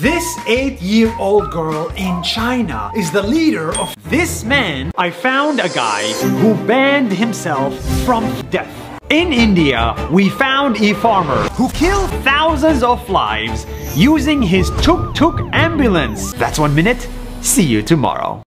This 8-year-old girl in China is the leader of this man. I found a guy who banned himself from death. In India, we found a farmer who killed thousands of lives using his tuk-tuk ambulance. That's 1 minute. See you tomorrow.